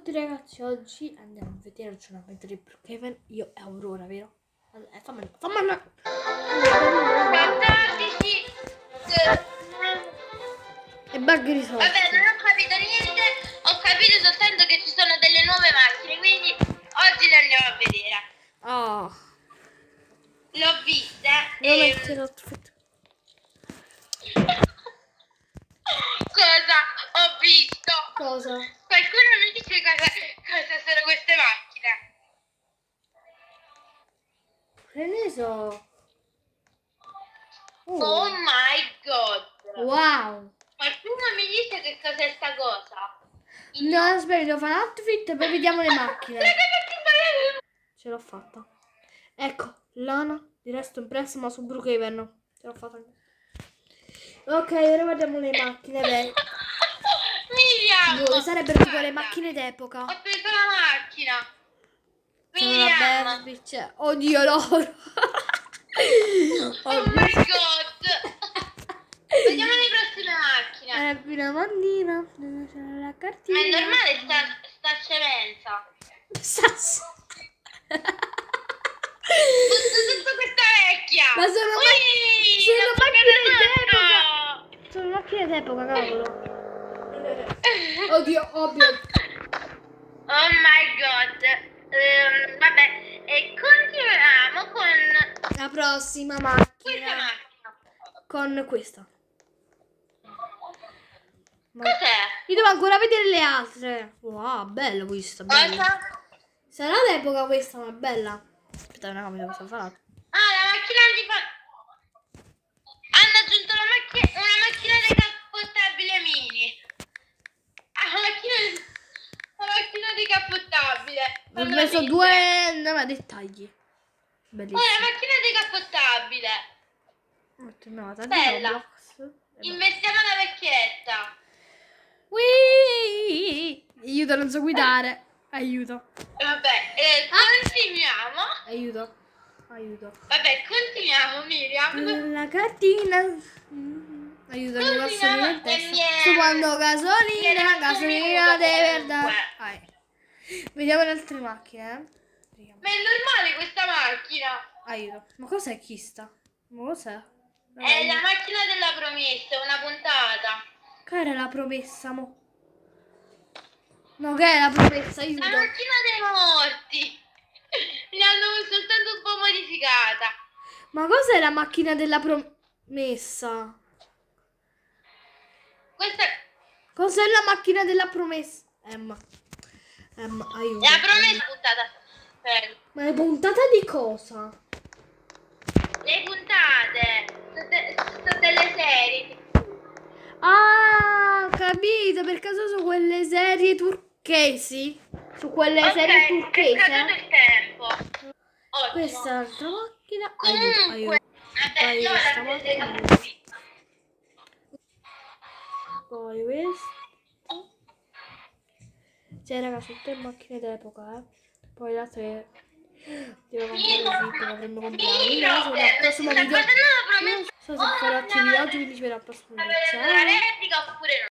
Tutti ragazzi, oggi andiamo a vedere l'aggiornamento di Brookhaven, io e Aurora, vero? Fammelo. 14. E bug risolti. Vabbè, non ho capito niente, ho capito soltanto che ci sono delle nuove macchine, quindi oggi le andiamo a vedere. Oh. L'ho vista Devo e... mettere l'outfit. Cosa ho visto? Cosa? Qualcuno mi dice cosa sono queste macchine? Che ne so? Oh my god! Wow! Qualcuno mi dice che cos'è sta cosa? No, aspetta, devo fare l'outfit e poi vediamo le macchine. Ce l'ho fatta. Ecco, Lana di Resto Impress, ma su Brookhaven. Ce l'ho fatta anche. Ok, ora guardiamo le macchine. Miriam! Dove sarebbero tipo le macchine d'epoca? Ho preso la macchina! Sono la Miriam! Berbich. Oddio, loro! Oh my god! Vediamo le prossime macchine! Una mandina. C'è la cartina. Ma è normale sta cemenza? Tutta questa vecchia! Ma sono macchine d'epoca! Sono macchine d'epoca, cavolo! Oddio, ovvio! Oh my god! Vabbè, e continuiamo con La prossima questa macchina. macchina. Con questa. Cos'è? Io devo ancora vedere le altre. Wow, bello questa, bella. Cosa? Sarà d'epoca questa, ma è bella. Aspetta, una cosa cosa farà. Ah, la macchina hanno aggiunto una macchina decappottabile mini. Ah, la macchina decappottabile. Ho messo due dettagli. Bellissimo. Oh, la macchina decappottabile. Bella. Investiamo la vecchietta. Aiuto, non so guidare. Aiuto. Vabbè, continuiamo. Aiuto. Vabbè, continuiamo, Miriam. La cartina. Aiuto, mi posso venire in testa. Sto quando gasolina deve dare. Vediamo le altre macchine. Ma è normale questa macchina? Aiuto. Ma cos'è questa? Ma cos'è? È la macchina della promessa, una puntata. Che era la promessa, mo? No, che è la promessa? Aiuto. La macchina dei morti. L'hanno soltanto un po' modificata. Ma cos'è la macchina della promessa? Questa Cos'è la macchina della promessa? Emma, aiuto. la promessa puntata. Ma è puntata di cosa? Le puntate sono delle serie. Ah, ho capito, per caso su quelle serie turchesi? Su quelle serie turchesi? È scaduto il tempo. Ottimo. Questa è l'altra macchina. Comunque, vabbè, io questa la macchina. prendo. Poi questo. Cioè, raga, tutte macchine d'epoca, Poi la 3. Devo comprare il video, dovremmo comprare. Quindi adesso nel prossimo video. Non so se farò attivi oggi, quindi ci vedremo al prossimo video. Ciao. La replica oppure no?